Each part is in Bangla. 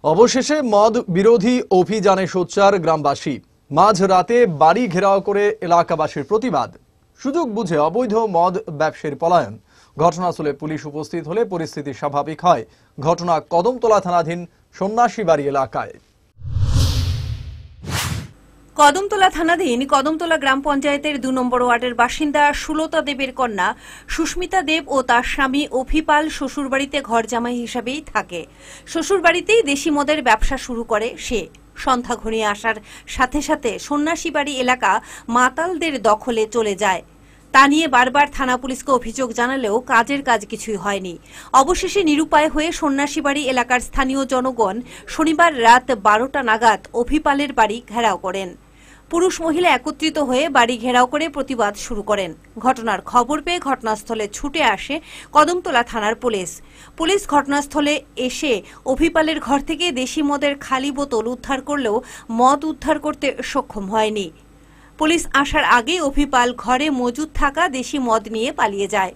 অবশেষে মদ বিরোধী অভিযানে সোচ্চার গ্রামবাসী। মাঝরাতে বাড়ি ঘেরাও করে এলাকাবাসীর প্রতিবাদ। সুযোগ বুঝে অবৈধ মদ ব্যবসায়ীর পলায়ন। ঘটনাস্থলে পুলিশ উপস্থিত হলে পরিস্থিতি স্বাভাবিক হয়। ঘটনা কদমতলা থানাধীন সন্ন্যাসীবাড়ি এলাকায়। কদমতলা থানাধীন কদমতলা গ্রাম পঞ্চায়েতের ২ নম্বর ওয়ার্ডের বাসিন্দা সুলতা দেবের কন্যা সুস্মিতা দেব ও তার স্বামী অভিপাল শ্বশুরবাড়িতে ঘর জামাই হিসাবেই থাকে। শ্বশুরবাড়িতেই দেশি মদের ব্যবসা শুরু করে সে। সন্ধ্যা ঘনিয়ে আসার সাথে সাথে সন্ন্যাসীবাড়ি এলাকা মাতালদের দখলে চলে যায়। তা নিয়ে বারবার থানা পুলিশকে অভিযোগ জানালেও কাজের কাজ কিছুই হয়নি। অবশেষে নিরুপায় হয়ে সন্ন্যাসীবাড়ি এলাকার স্থানীয় জনগণ শনিবার রাত ১২টা নাগাদ অভিপালের বাড়ি ঘেরাও করেন। পুরুষ মহিলা একত্রিত হয়ে বাড়ি ঘেরাও করে প্রতিবাদ শুরু করেন। ঘটনার খবর পেয়ে ঘটনাস্থলে ছুটে আসে কদমতলা থানার পুলিশ। পুলিশ ঘটনাস্থলে এসে অভিপালের ঘর থেকে দেশি মদের খালি বোতল উদ্ধার করলেও মদ উদ্ধার করতে সক্ষম হয়নি। পুলিশ আসার আগে অভিপাল ঘরে মজুদ থাকা দেশি মদ নিয়ে পালিয়ে যায়।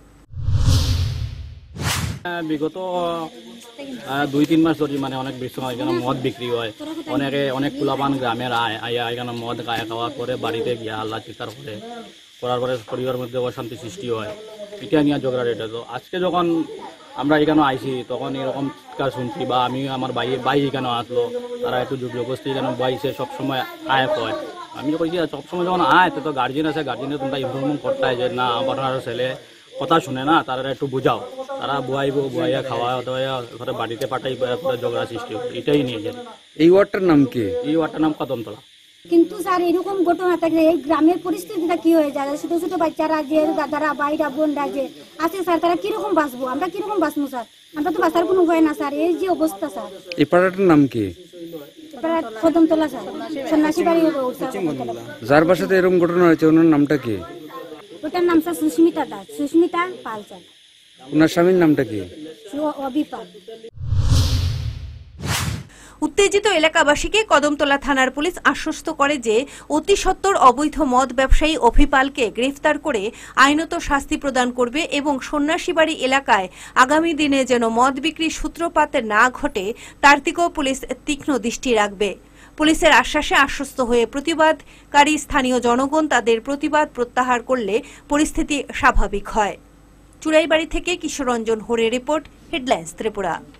বিগত ২-৩ মাস ধরে অনেক বেশি এখানে মদ বিক্রি হয়। অনেক কুলাবান গ্রামের আয়া এখানে মদ গায়ে খাওয়া করে বাড়িতে গিয়ে আল্লাহ চিৎকার করার পরে পরিবারের মধ্যে অশান্তি সৃষ্টি হয়। এটা নিয়ে ঝগড়া রেটে। তো আজকে যখন আমরা এখানে আইছি তখন এরকম চিৎকার শুনছি, বা আমি আমার ভাই এখানে আসলো, তারা একটু জবরদস্তি এখানে বাইছে সবসময় আয় হয়। আমি তো কইছি সবসময় যখন আয় তো গার্জেন আছে, গার্জেনের তোমরা ইনফরমেশন করতে হয় যে না আপনার ছেলে কথা শুনে না, তারা একটু বুঝাও। তারা বুয়াইয়া খাওয়া দাওয়া বাড়িতে পাঠাই ঝগড়া সৃষ্টি হয়। এটাই নিয়ে যায়। এই ওয়ার্ডটার নাম কি? এই ওয়ার্ডটার নাম কদমতলা। কিন্তু স্যার এরকম ঘটনা থাকলে এই গ্রামের পরিস্থিতিটা কি হয়ে যায়? ছোট ছোট বাচ্চারা যে দাদারা ভাইরা বোনরা যে আছে স্যার, তারা কিরকম বাঁচবো? আমরা কিরকম বাঁচবো স্যার? আমরা তো বাঁচার কোনো উপায় না স্যার। এই যে অবস্থা স্যার। এই পাড়াটার নাম কি? কদমতলা স্যার, সন্ন্যাসীবাড়ি। যার বাসাতে এরকম ঘটনা হয়েছে ওনার নামটা কি? ওটার নাম স্যার সুস্মিতা দাস, সুস্মিতা পাল স্যার। ওনার স্বামীর নামটা কি? অভিপাল। উত্তেজিত এলাকাবাসীকে কদমতলা থানার পুলিশ আশ্বস্ত করে যে অতি সত্বর অবৈধ মদ ব্যবসায়ী অভিপালকে গ্রেফতার করে আইনত শাস্তি প্রদান করবে এবং সন্ন্যাসীবাড়ি এলাকায় আগামী দিনে যেন মদ বিক্রির সূত্রপাত না ঘটে তার দিকেও পুলিশ তীক্ষ্ণ দৃষ্টি রাখবে। পুলিশের আশ্বাসে আশ্বস্ত হয়ে প্রতিবাদকারী স্থানীয় জনগণ তাদের প্রতিবাদ প্রত্যাহার করলে পরিস্থিতি স্বাভাবিক হয়। চুড়াইবাড়ি থেকে কিশোরঞ্জন হোরের রিপোর্ট, হেডলাইন্স ত্রিপুরা।